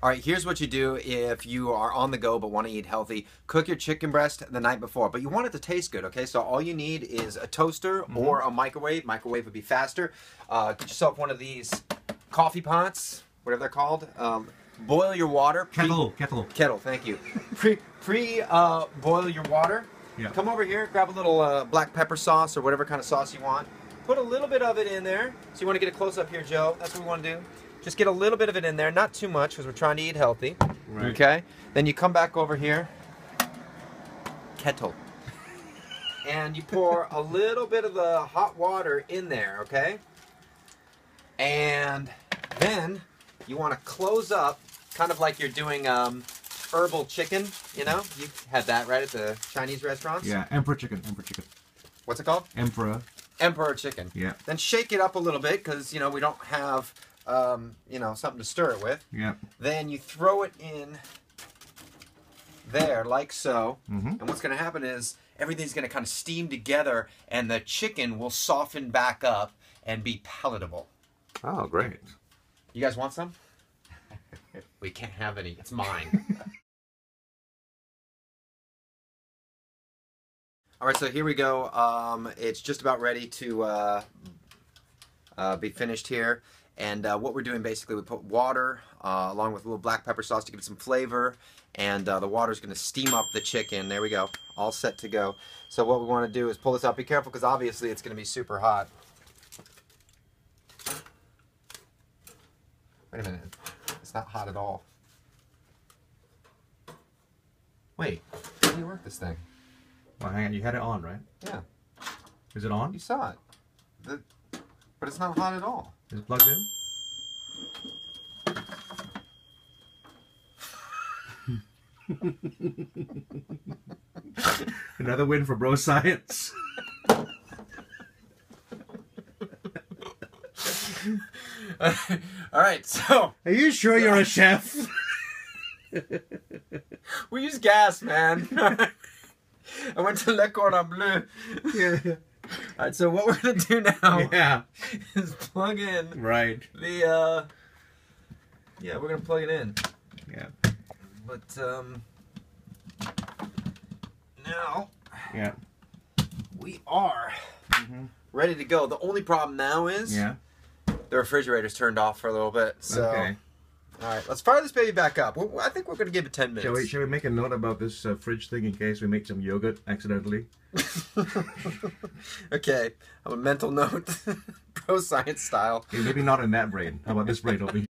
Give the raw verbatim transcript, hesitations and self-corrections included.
All right, here's what you do if you are on the go but want to eat healthy. Cook your chicken breast the night before, but you want it to taste good, okay? So all you need is a toaster mm-hmm. or a microwave. Microwave would be faster. Uh, get yourself one of these coffee pots, whatever they're called. Um, boil your water. Pre kettle, kettle. Kettle, thank you. Pre, pre uh, boil your water. Yeah. Come over here, grab a little uh, black pepper sauce or whatever kind of sauce you want. Put a little bit of it in there. So you want to get a close up here, Joe. That's what we want to do. Just get a little bit of it in there, not too much because we're trying to eat healthy. Right. Okay? Then you come back over here, kettle. And you pour a little bit of the hot water in there, okay? And then you want to close up, kind of like you're doing um, herbal chicken, you know? You had that, right, at the Chinese restaurants? Yeah, emperor chicken, emperor chicken. What's it called? Emperor. Emperor chicken. Yeah. Then shake it up a little bit because, you know, we don't have... Um, you know, something to stir it with. Yeah. Then you throw it in there like so. Mm-hmm. And what's going to happen is everything's going to kind of steam together and the chicken will soften back up and be palatable. Oh, great. You guys want some? We can't have any. It's mine. All right, so here we go. Um, it's just about ready to uh, uh, be finished here. And uh, what we're doing basically, we put water uh, along with a little black pepper sauce to give it some flavor, and uh, the water is going to steam up the chicken. There we go, all set to go. So what we want to do is pull this out. Be careful because obviously it's going to be super hot. Wait a minute, it's not hot at all. Wait, how do you work this thing? Well, hang on, you had it on, right? Yeah. Is it on? You saw it. The, but it's not hot at all. Is it plugged in? Another win for bro science. All right, so are you sure you're a chef? We use gas, man. I went to Le Cordon Bleu. Yeah. All right, so what we're gonna do now yeah. is plug in right the uh yeah we're gonna plug it in. Yeah. But um now yeah we are mm-hmm. ready to go. The only problem now is yeah the refrigerator's turned off for a little bit. So okay. All right, let's fire this baby back up. I think we're gonna give it ten minutes. Shall we, shall we make a note about this uh, fridge thing in case we make some yogurt accidentally? Okay, I'm a mental note, pro science style. Okay, maybe not in that brain. How about this brain over here?